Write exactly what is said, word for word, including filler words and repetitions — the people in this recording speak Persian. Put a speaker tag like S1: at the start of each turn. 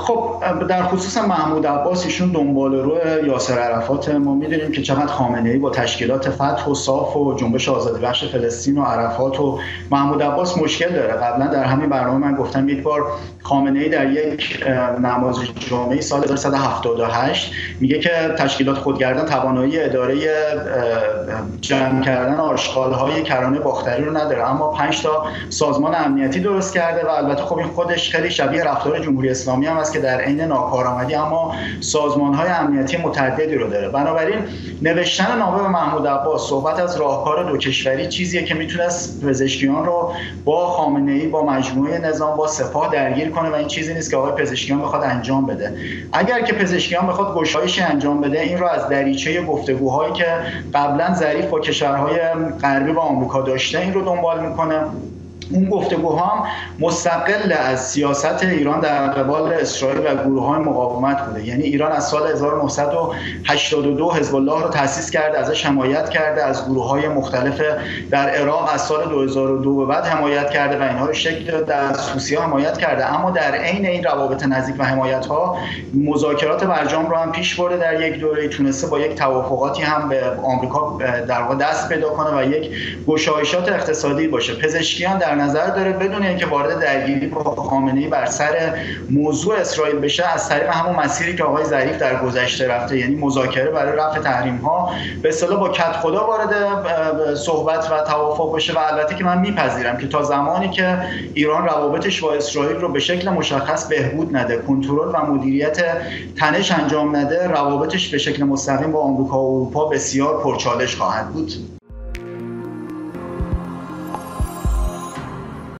S1: خب در خصوص محمود عباس، ایشون دنبال رو یاسر عرفات. ما میدونیم که چقدر خامنه‌ای با تشکیلات فتح و صاف و جنبش آزادی بخش فلسطین و عرفات و محمود عباس مشکل داره. قبلا در همین برنامه من گفتم یک بار خامنه‌ای در یک نماز جمعه سال هزار و سیصد و هفتاد و هشت میگه که تشکیلات خودگردان توانایی اداره جمع کردن آشغال‌های کرانه باختری رو نداره، اما پنج تا سازمان امنیتی درست کرده و البته خب این خودش خیلی شبیه رفتار جمهوری اسلامی هم است که در عین ناکارآمدی اما سازمان‌های امنیتی متعددی رو داره. بنابراین نوشتن نامه به محمود عباس، صحبت از راهکار دو کشوری، چیزیه که میتونست پزشکیان رو با خامنه‌ای، با مجموعه نظام، با سپاه درگیر کنه و این چیزی نیست که آقای پزشکیان بخواد انجام بده. اگر که پزشکیان بخواد گشایشی انجام بده، این رو از دریچه گفتگوهایی که قبلا ظریف با کشورهای غربی و آمریکا داشته این رو دنبال میکنه. اون گفتگوها هم مستقل از سیاست ایران در قبال اسرائیل و گروه‌های مقاومت بوده. یعنی ایران از سال هزار و نهصد و هشتاد و دو حزب الله رو تأسیس کرده، ازش حمایت کرده، از گروه‌های مختلف در عراق از سال دو هزار و دو به بعد حمایت کرده و اینها رو شکل داده، از روسیه حمایت کرده. اما در عین این روابط نزدیک و حمایت‌ها مذاکرات برجام رو هم پیش برده. در یک دوره تونسته با یک توافقاتی هم به آمریکا در واقع دست پیدا کنه و یک گشایشات اقتصادی باشه. پزشکیان در نظر داره بدون اینکه وارد درگیری با خامنه‌ای بر سر موضوع اسرائیل بشه، از طریق همون مسیری که آقای ظریف در گذشته رفته، یعنی مذاکره برای رفع تحریم‌ها، به اصطلاح با کد خدا وارد صحبت و توافق بشه. و البته که من میپذیرم که تا زمانی که ایران روابطش با اسرائیل رو به شکل مشخص بهبود نده، کنترل و مدیریت تنش انجام نده، روابطش به شکل مستقیم با آمریکا و اروپا بسیار پرچالش خواهد بود.